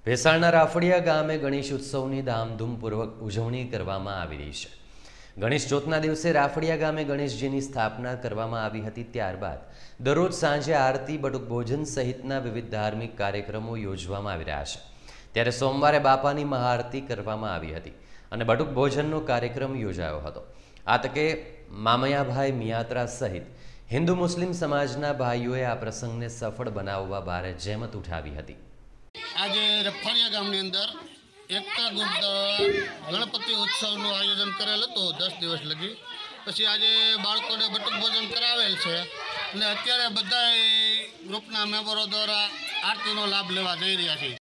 ભેસાણના રાફડિયા ગામે ગણેશ ઉત્સવની ધામધૂમપૂર્વક ઉજવણી કરવામાં આવી રહી છે। ગણેશ ચોથના દિવસે રાફડિયા ગામે ગણેશજીની સ્થાપના કરવામાં આવી હતી। ત્યારબાદ દરરોજ સાંજે આરતી, બટુક ભોજન સહિતના વિવિધ ધાર્મિક કાર્યક્રમો યોજવામાં આવી રહ્યા છે। ત્યારે સોમવારે બાપાની મહાઆરતી કરવામાં આવી હતી અને બટુક ભોજનનો કાર્યક્રમ યોજાયો હતો। આ તકે મામયાભાઈ મિયાત્રા સહિત હિન્દુ મુસ્લિમ સમાજના ભાઈઓએ આ પ્રસંગને સફળ બનાવવા ભારે જહેમત ઉઠાવી હતી। आज रफाड़िया गामनी अंदर एकता गुप्त गणपति उत्सव आयोजन करेल तो 10 दिवस लगी। पछी आज बाळकोने बटुक भोजन करावेल छे अने अत्यारे बधा ग्रुपना मेम्बरो द्वारा आरतीनो लाभ लेवा जई रह्या छे।